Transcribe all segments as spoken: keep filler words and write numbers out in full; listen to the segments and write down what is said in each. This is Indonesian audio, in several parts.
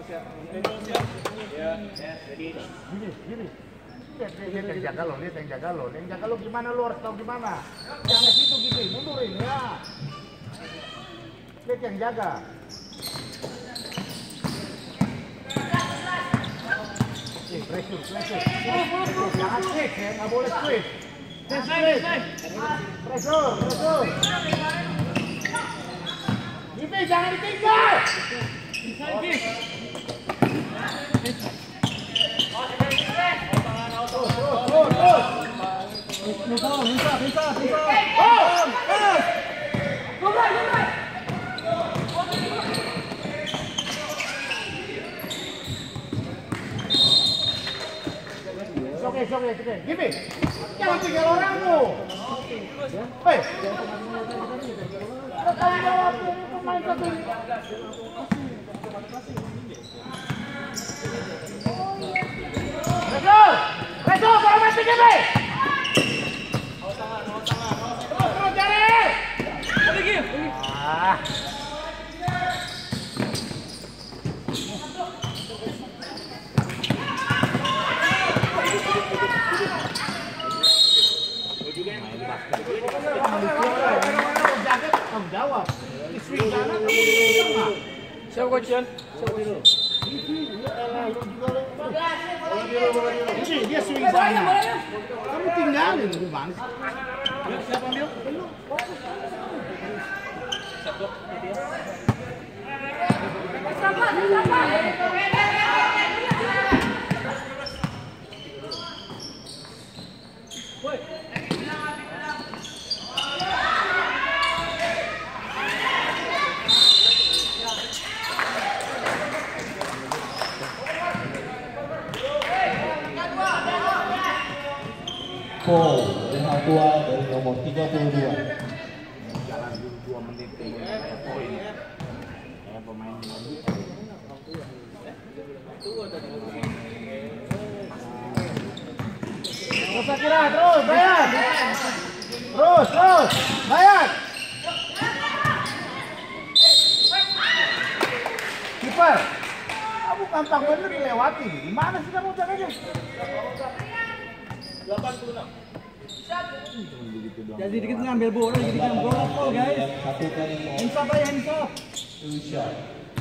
Gini, gini. Lihat, lihat yang jaga lo, lihat yang jaga lo. Yang jaga lo gimana, lo harus tahu gimana. Jangan situ gitu, mundurin ya. Lihat yang jaga. Eh, pressure, pressure. Jangan switch ya, nggak boleh switch. Switch, pressure, pressure. Gini, jangan ditinggal. Bisa, bisa, bisa, bisa. Oh! Gulai, gulai. Oke, oke, oke. Gini. Jangan tinggal orang lu. Hei. Ada tanggung jawab ini pemain satu ini. Resul! Resul, kalau mati gini! Terus cari! Ah. Tanggung jawab. Swing sana kamu sama. Siapa coach-an? Ini dia swing sana. Kamu tinggalin gimana sih? Siapa ambil? Foul dan hal tua dari nomor tiga puluh dua. Jalan dulu dua menit kemudian poin. Ya pemain ini. Terus kira terus bayar. Terus terus bayar. Kiper. Kamu gampang bener dilewati. Gimana sih kamu caranya? delapan puluh enam. Jadi dikit ngambil bola, jadi ngambil bola, guys. Satu kali Hands up aja, hands up. two shot.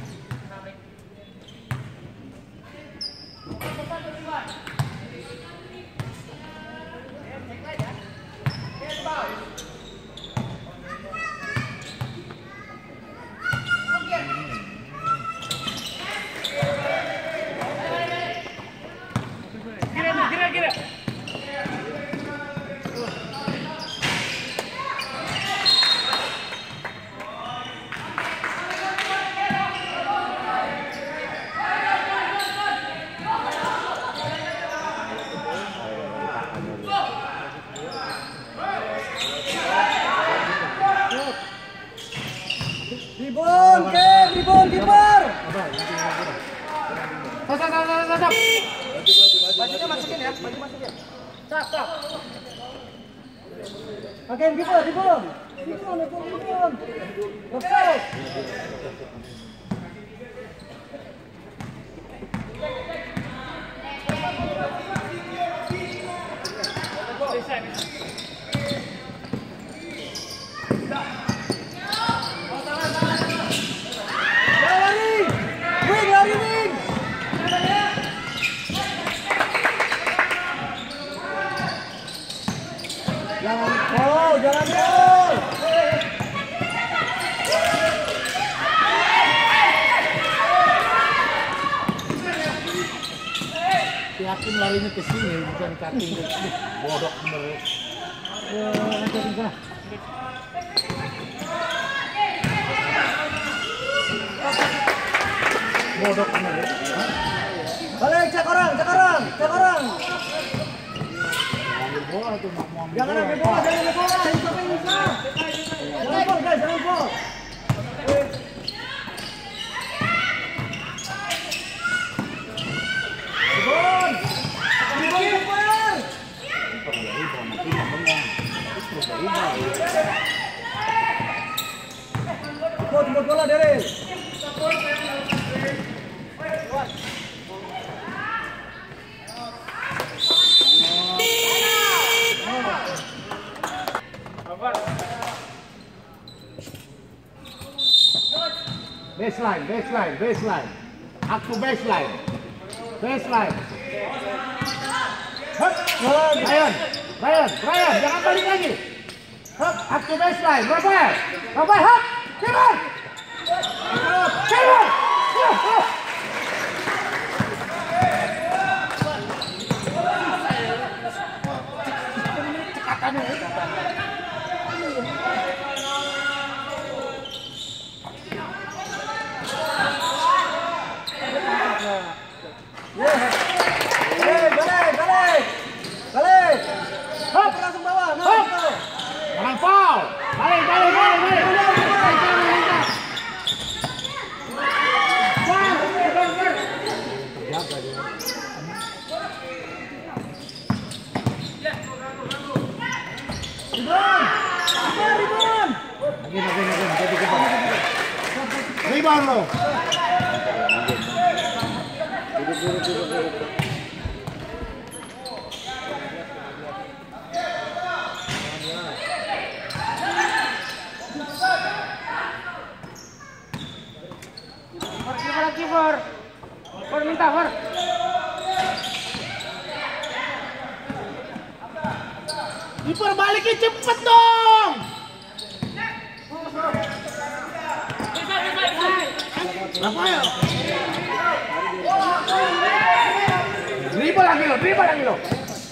Ribon, ke, ribon, kiper. Sap sap sap sap sap. Bajunya masukin ya, baju masukin. Sap, sap. Oke, kiper, ribon. Ribon, ribon, ribon. Oke. Jangan gol, jangan gol. Yakin larinya ke sini bukan cutting ke sini. Bodoh bener. Ya, ada bisa. Bodoh bener. Balik, cek orang, cek orang, cek orang. Ambil bola tuh mau ambil. Jangan ambil bola, jangan ambil bola. Hands up, hands up. Jangan gol, guys, jangan gol. Ribon. Ribon, kiper. Jemput, jemput bola, Daryl. Baseline, baseline, baseline. Aku baseline. Baseline. Hup, Ryan, Ryan, Ryan, jangan balik lagi. Hup, aku baseline, Rafael. Rafael, hup, Timur. Timur. Jangan foul. Balik, balik, balik, balik. Jaga dia. Rebound. Lagi, lagi, lagi. Jadi kita. Rebound lo. Duduk, duduk, duduk, duduk. Kiper, kiper minta Far. Kiper balikin cepet dong. Rafael. Dribble lagi lo, dribble lagi lo.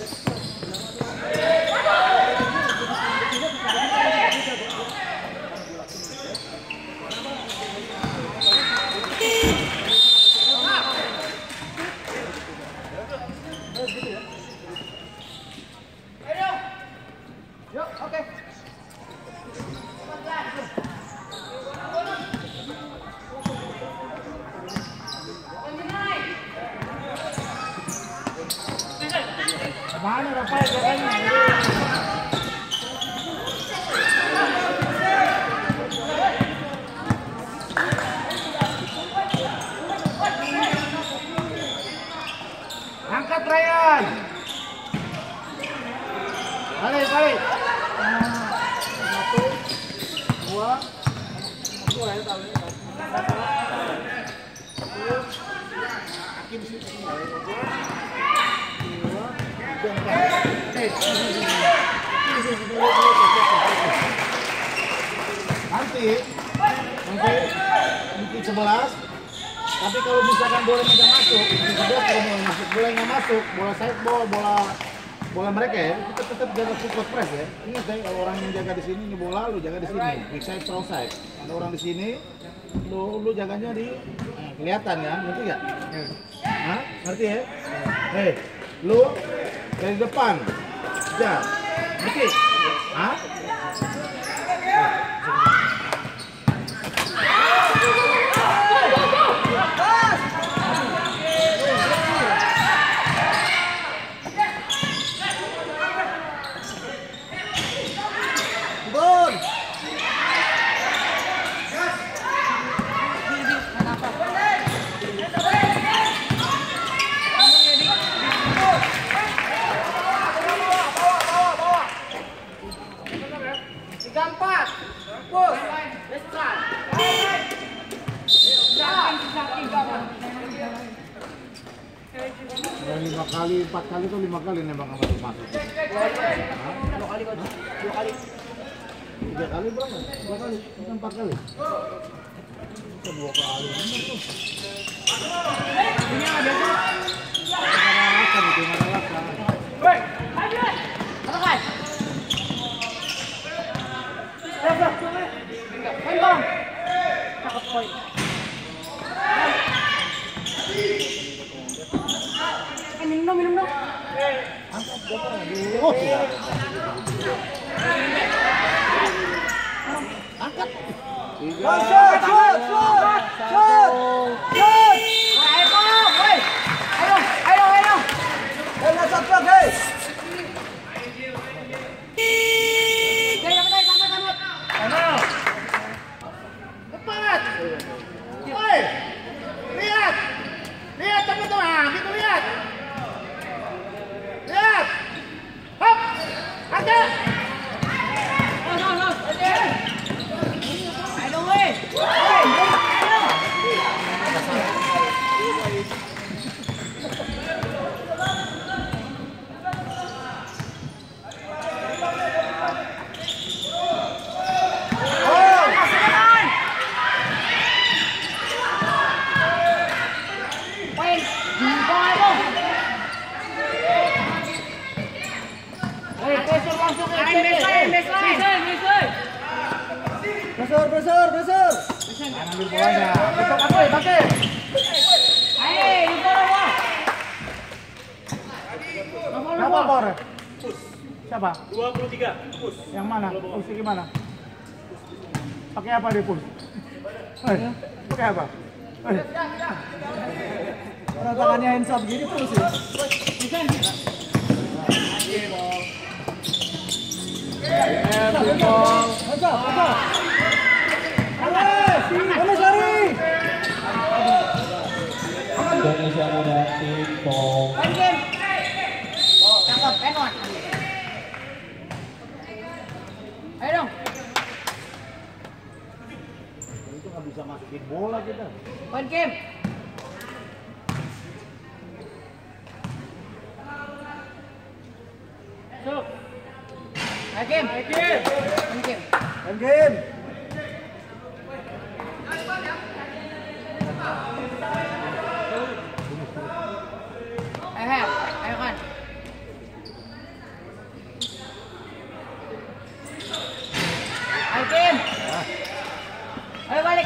Mana Rafael jaganya? Angkat Ryan. Balik, balik. Satu, dua, dua ya tahu. Hakim sih. Nanti, nanti, nanti sebelas. Tapi kalau misalkan bola nggak masuk, sebelas kalau mau masuk, bola nggak masuk, bola side ball, bola bola mereka ya, kita tetap jaga support press ya. Ingat ya, kalau orang yang jaga di sini, ini bola lu jaga di sini, weak side, strong side. Ada orang di sini, lu lu jaganya di nah, kelihatan ya, ngerti nggak? Hah? Ngerti ya? Hei, lu dari depan, jangan, ngerti? Hah? Lima kali, empat kali tuh lima kali nembak sama masuk. Dua kali coach, dua kali. Tiga kali berapa? Dua kali, bukan empat kali. Kita dua kali bener tuh. Ini ada tuh. Marah-marahkan itu, marah-marahkan. Woi, ayo. Apa Ya, bro. Main bang. Cakep poin. Eh, minum dong, minum dong. Oh, angkat. Tiga. Shoot, shoot, shoot, shoot, shoot. Ayo, woi. Ayo, ayo, ayo. Eh, let's up, guys. Gaya betul, kamu kamu. Ano? Tepat. Woi. Lihat. Ada. Oh, no, no. Ada. Ayo, weh. Weh, ayo. Besar, besar, besar. Ambil bolanya. Untuk pakai, pakai. Ayo, ini bola. Siapa Bor? Siapa? dua puluh tiga. Pus. Yang mana? Pusnya gimana? Pakai apa dia pus? Eh, pakai apa? Eh. Orang tangannya hands up gini terus ya. Hands up, hands up. Ayo, lari. Indonesia Muda tim Pong. Main game. Cakep, penot. Ayo dong. Itu nggak bisa masukin bola kita. Main game. Masuk. Main game. Main game. Main game. Main game. Ayo, ayo kan. Ayo game. Ayo balik.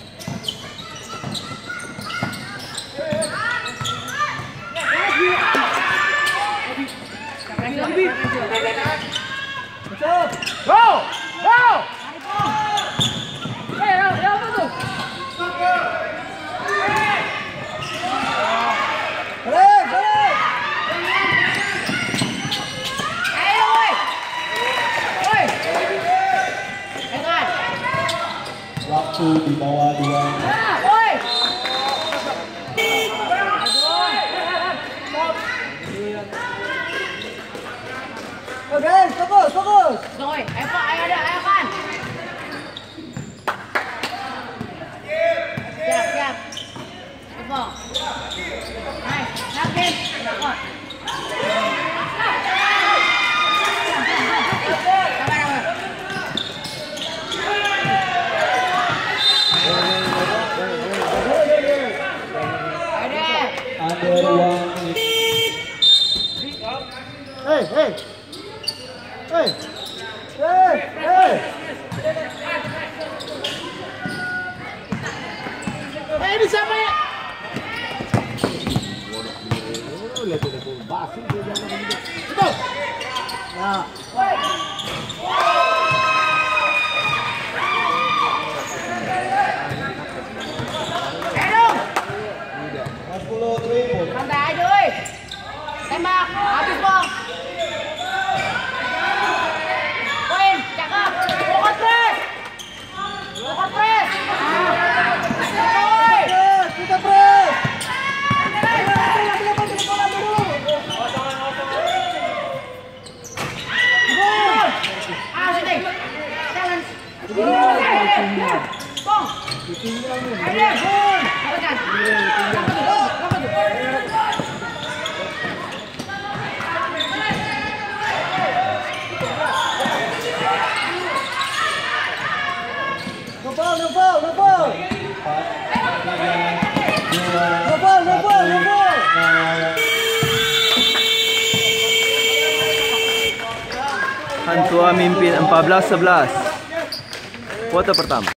Masuk. Go! Go! Eh, ya, ya apa tuh? Balik, balik. Ayo, woi. Woi. Ayo kan. Waktu di bawah dua. Ah, woi. Oke, fokus, fokus. Woi, ayo Pak, ayo ada, ayo kan. Siap, siap. Ayo. Nice, yakin. Sabar, sabar. Ayo deh. Ada ruang Hei, hei. Hei. Hei, hei. Eh, ini siapa ya? Oh, lihat ada bola basi dia jangan begitu. Betul. Nah, Ayo dong. sepuluh tripod. Santai aja, woi. Tembak, habis bang. Poin, cakep. Pokok press. Pokok press. Woi. Press, kita press. Ayo, ayo, ayo, ayo, bola dulu. Gol. Ah, sini. Challenge. Bong. Ayo deh. Lakukan. Apa tuh? Apa tuh? No foul, no foul, no foul. No foul, no foul, no foul. Hang Tuah mimpin empat belas sebelas. Kuarter pertama.